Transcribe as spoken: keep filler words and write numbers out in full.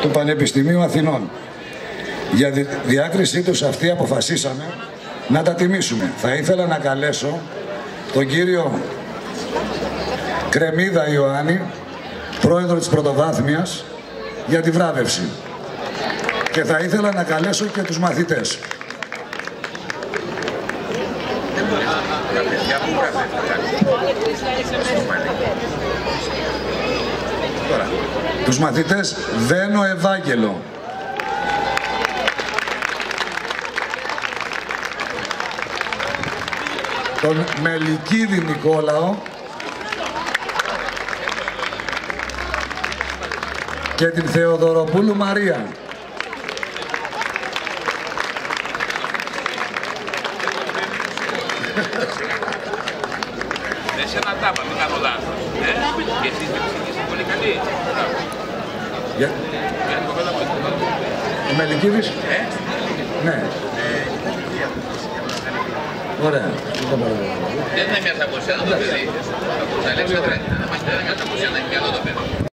του Πανεπιστημίου Αθηνών. Για τη διάκρισή τους αυτή αποφασίσαμε να τα τιμήσουμε. Θα ήθελα να καλέσω τον κύριο Κρεμίδα Ιωάννη, πρόεδρο της Πρωτοβάθμιας, για τη βράβευση. Και θα ήθελα να καλέσω και τους μαθητές. Τώρα, τους μαθητές Βένο Ευάγγελο, τον Μελικίδη Νικόλαο και την Θεοδωροπούλου Μαρία. Εσένα τα είπα, μην κάνω λάθος. Και εσείς με ψυχήσετε πολύ καλή. Για... Ο Μελικίδης. Ε? Ναι. Ωραία. Δεν είναι μια από εσένα το παιδί. Από τα Αλέξανδρα. Δεν είναι μια από εσένα, είναι καλό το παιδί.